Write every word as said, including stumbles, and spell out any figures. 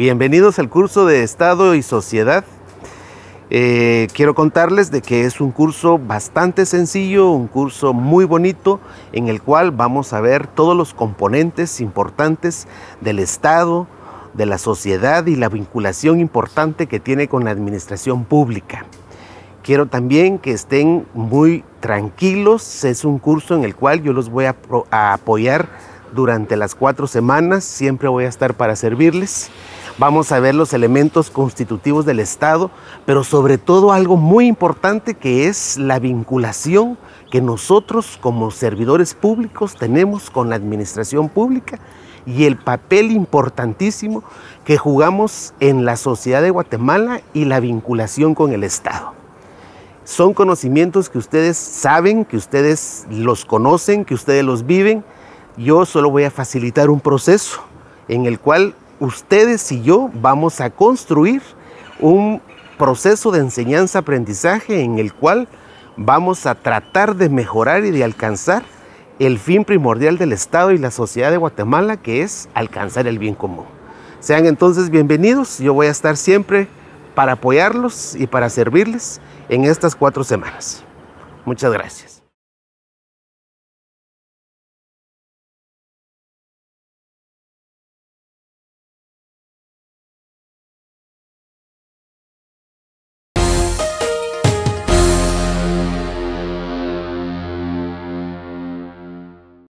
Bienvenidos al curso de Estado y Sociedad. Eh, quiero contarles de que es un curso bastante sencillo, un curso muy bonito, en el cual vamos a ver todos los componentes importantes del Estado, de la sociedad y la vinculación importante que tiene con la administración pública. Quiero también que estén muy tranquilos. Es un curso en el cual yo los voy a, a apoyar durante las cuatro semanas. Siempre voy a estar para servirles. Vamos a ver los elementos constitutivos del Estado, pero sobre todo algo muy importante, que es la vinculación que nosotros como servidores públicos tenemos con la administración pública y el papel importantísimo que jugamos en la sociedad de Guatemala y la vinculación con el Estado. Son conocimientos que ustedes saben, que ustedes los conocen, que ustedes los viven. Yo solo voy a facilitar un proceso en el cual ustedes y yo vamos a construir un proceso de enseñanza-aprendizaje en el cual vamos a tratar de mejorar y de alcanzar el fin primordial del Estado y la sociedad de Guatemala, que es alcanzar el bien común. Sean entonces bienvenidos. Yo voy a estar siempre para apoyarlos y para servirles en estas cuatro semanas. Muchas gracias.